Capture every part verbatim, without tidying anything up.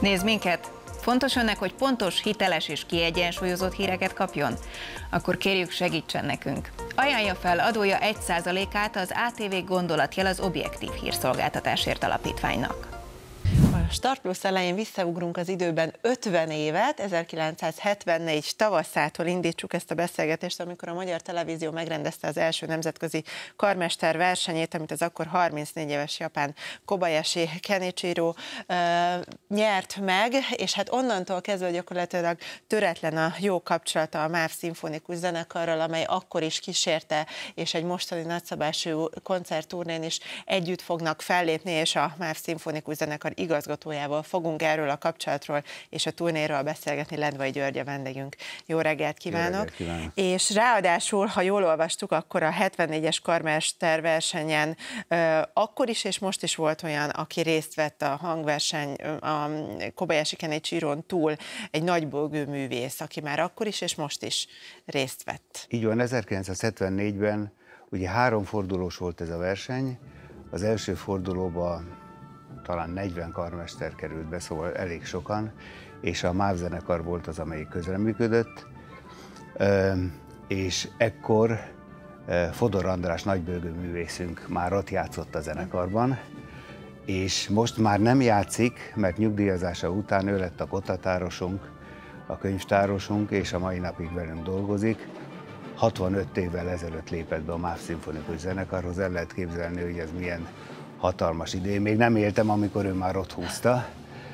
Nézd minket! Fontos önnek, hogy pontos, hiteles és kiegyensúlyozott híreket kapjon? Akkor kérjük, segítsen nekünk. Ajánlja fel adója egy százalékát az á té vé Gondolatjel az Objektív Hírszolgáltatásért Alapítványnak. A Start Plus elején visszaugrunk az időben ötven évet, ezerkilencszázhetvennégy tavaszától indítsuk ezt a beszélgetést, amikor a Magyar Televízió megrendezte az első nemzetközi karmester versenyét, amit az akkor harmincnégy éves japán Kobayashi Kenichiro uh, nyert meg, és hát onnantól kezdve gyakorlatilag töretlen a jó kapcsolata a MÁV szimfonikus zenekarral, amely akkor is kísérte, és egy mostani nagyszabású koncertturnén is együtt fognak fellépni, és a MÁV szimfonikus zenekar igazgatójával fogunk erről a kapcsolatról és a turnéról beszélgetni. Lendvai György a vendégünk. Jó reggelt kívánok! Jó reggelt kívánok. És ráadásul, ha jól olvastuk, akkor a hetvennégyes karmester versenyen uh, akkor is és most is volt olyan, aki részt vett a hangverseny, a Kobayashi Kenichiron túl, egy nagybőgő művész, aki már akkor is és most is részt vett. Így van, ezerkilencszázhetvennégyben ugye három fordulós volt ez a verseny. Az első fordulóban talán negyven karmester került be, szóval elég sokan, és a MÁV zenekar volt az, amelyik közreműködött, és ekkor Fodor András nagybőgő művészünk már ott játszott a zenekarban, és most már nem játszik, mert nyugdíjazása után ő lett a kotatárosunk, a könyvtárosunk, és a mai napig velünk dolgozik. hatvanöt évvel ezelőtt lépett be a MÁV szimfonikus zenekarhoz, el lehet képzelni, hogy ez milyen hatalmas idő. Én még nem éltem, amikor ő már ott húzta,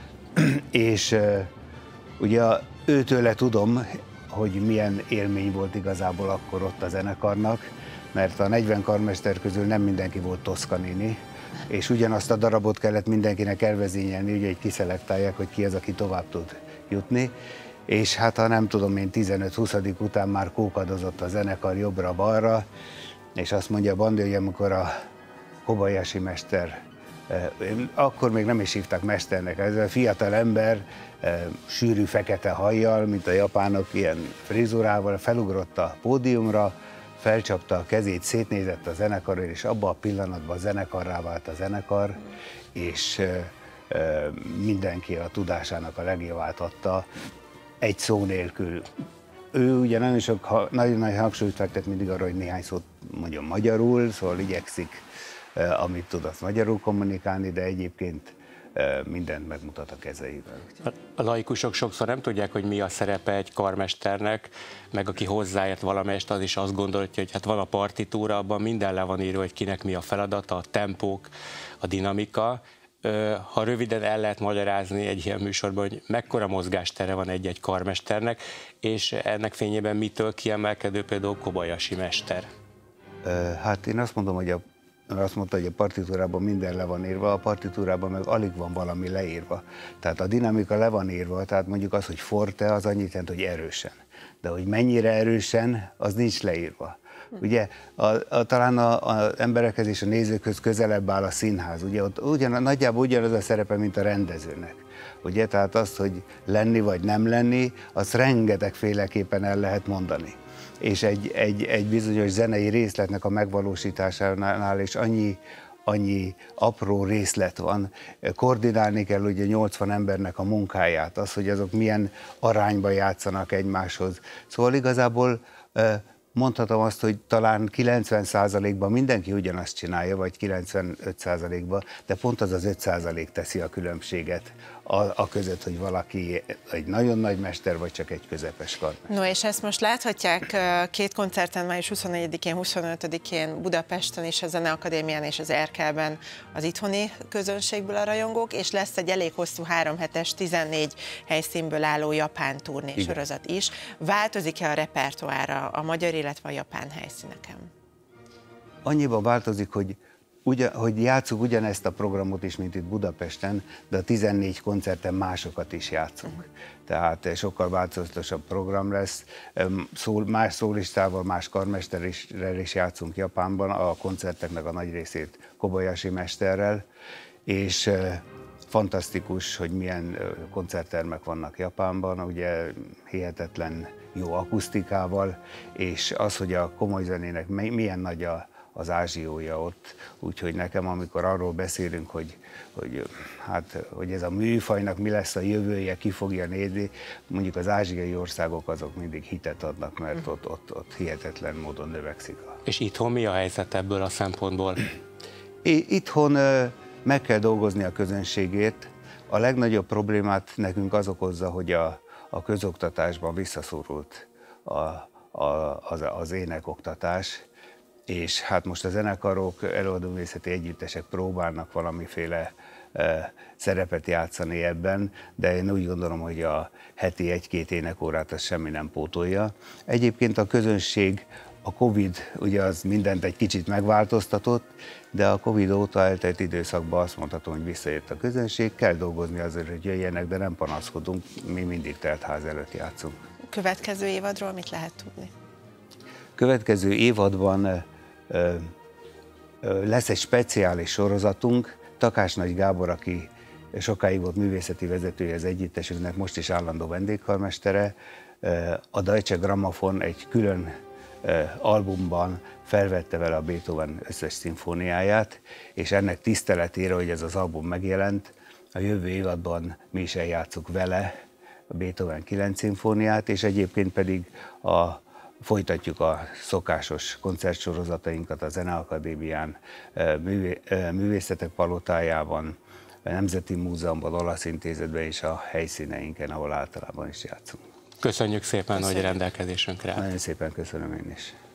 és uh, ugye őtőle tudom, hogy milyen élmény volt igazából akkor ott a zenekarnak, mert a negyven karmester közül nem mindenki volt Toscanini, és ugyanazt a darabot kellett mindenkinek elvezényelni, ugye, hogy kiszelektálják, hogy ki az, aki tovább tud jutni, és hát ha nem tudom én, tizenöt-huszadik után már kókadozott a zenekar jobbra-balra, és azt mondja Bandi, hogy amikor a Kobayashi mester, akkor még nem is hívták mesternek, ez a fiatal ember, sűrű fekete hajjal, mint a japánok, ilyen frizurával felugrott a pódiumra, felcsapta a kezét, szétnézett a zenekarra, és abban a pillanatban a zenekarrá vált a zenekar, és mindenki a tudásának a legjavát adta, egy szó nélkül. Ő ugye nagyon sok, nagyon nagy hangsúlyt fektet mindig arra, hogy néhány szót mondjon magyarul, szóval igyekszik, amit tud, azt magyarul kommunikálni, de egyébként mindent megmutat a kezeivel. A laikusok sokszor nem tudják, hogy mi a szerepe egy karmesternek, meg aki hozzáért valamelyest, az is azt gondolja, hogy hát van a partitúra, abban minden le van írva, hogy kinek mi a feladata, a tempók, a dinamika. Ha röviden el lehet magyarázni egy ilyen műsorban, hogy mekkora mozgástere van egy-egy karmesternek, és ennek fényében mitől kiemelkedő például Kobayashi mester? Hát én azt mondom, hogy a azt mondta, hogy a partitúrában minden le van írva, a partitúrában meg alig van valami leírva. Tehát a dinamika le van írva, tehát mondjuk az, hogy forte, az annyit jelent, hogy erősen. De hogy mennyire erősen, az nincs leírva. Ugye a, a, talán az emberekhez és a nézőkhöz közelebb áll a színház. Ugye ott ugyan, nagyjából ugyanaz a szerepe, mint a rendezőnek. Ugye, tehát azt, hogy lenni vagy nem lenni, azt rengetegféleképpen el lehet mondani. És egy, egy, egy bizonyos zenei részletnek a megvalósításánál is annyi, annyi apró részlet van. Koordinálni kell ugye nyolcvan embernek a munkáját, az, hogy azok milyen arányban játszanak egymáshoz. Szóval igazából mondhatom azt, hogy talán kilencven százalékban mindenki ugyanazt csinálja, vagy kilencvenöt százalékban, de pont az az öt százalék teszi a különbséget a, a között, hogy valaki egy nagyon nagy mester, vagy csak egy közepes karmester. No, és ezt most láthatják két koncerten, május huszonegyedikén, huszonötödikén Budapesten is, a Zeneakadémián és az Erkelben az itthoni közönségből a rajongók, és lesz egy elég hosszú háromhetes, tizennégy helyszínből álló japán turné sorozat is. Változik-e a repertoára a magyar, illetve a japán helyszíneken? Annyiban változik, hogy, ugyan, hogy játszunk ugyanezt a programot is, mint itt Budapesten, de a tizennégy koncerten másokat is játszunk. Tehát sokkal változatosabb program lesz, szól, más szólistával, más karmesterrel is játszunk Japánban, a koncerteknek a nagy részét Kobayashi mesterrel, és fantasztikus, hogy milyen koncerttermek vannak Japánban, ugye hihetetlen jó akusztikával, és az, hogy a komoly zenének milyen nagy a, az ázsiója ott, úgyhogy nekem, amikor arról beszélünk, hogy, hogy, hát, hogy ez a műfajnak mi lesz a jövője, ki fogja nézni, mondjuk az ázsiai országok azok mindig hitet adnak, mert ott, ott, ott hihetetlen módon növekszik. És itthon mi a helyzet ebből a szempontból? Itthon meg kell dolgozni a közönségét. A legnagyobb problémát nekünk az okozza, hogy a, a közoktatásban visszaszorult a, a, az, az énekoktatás, és hát most a zenekarok, előadóművészeti együttesek próbálnak valamiféle e, szerepet játszani ebben, de én úgy gondolom, hogy a heti egy-két énekórát az semmi nem pótolja. Egyébként a közönség, a Covid ugye az mindent egy kicsit megváltoztatott, de a Covid óta eltelt időszakban azt mondhatom, hogy visszajött a közönség, kell dolgozni azért, hogy jöjjenek, de nem panaszkodunk, mi mindig teltház előtt játszunk. Következő évadról mit lehet tudni? Következő évadban ö, ö, lesz egy speciális sorozatunk. Takács Nagy Gábor, aki sokáig volt művészeti vezetője az együttesünknek, most is állandó vendégkarmestere, ö, a Deutsche Grammophon egy külön ö, albumban felvette vele a Beethoven összes szimfóniáját, és ennek tiszteletére, hogy ez az album megjelent, a jövő évadban mi is eljátszuk vele a Beethoven kilenc szimfóniát, és egyébként pedig a folytatjuk a szokásos koncertsorozatainkat a Zeneakadémián, művé, Művészetek Palotájában, a Nemzeti Múzeumban, Olasz Intézetben és a helyszíneinken, ahol általában is játszunk. Köszönjük szépen, Köszönjük. hogy rendelkezésünkre áll. Nagyon szépen köszönöm én is.